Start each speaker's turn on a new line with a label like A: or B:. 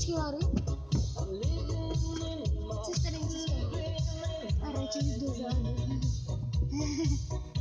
A: chiari. Sister and sister. Alright, you do that.